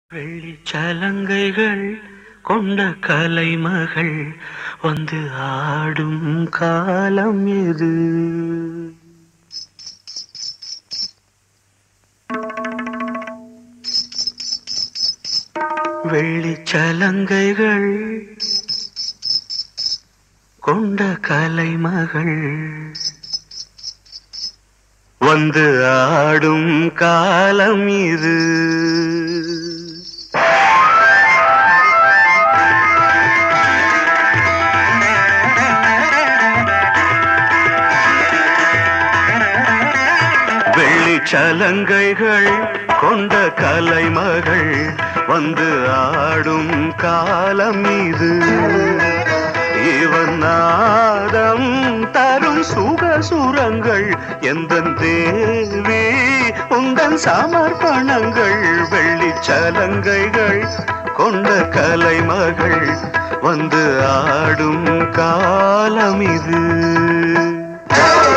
வெள்ளிச்சலங்கைகள் கொண்ட கலைமகள் வந்து ஆடும் காலம் எது? வெள்ளிச்சலங்கைகள் கொண்ட கலைமகள் வந்து ஆடும் காலம் இது. வெள்ளிச்சலங்கைகள் கொண்ட கலைமகள் வந்து ஆடும் காலம் இது. இவன் நாதம் தரும் சுகசுரங்கள் எந்தன் தேவி உந்தன் சமர்ப்பணங்கள். வெள்ளிச்சலங்கைகள் கொண்ட கலைமகள் வந்து ஆடும் காலம் இது.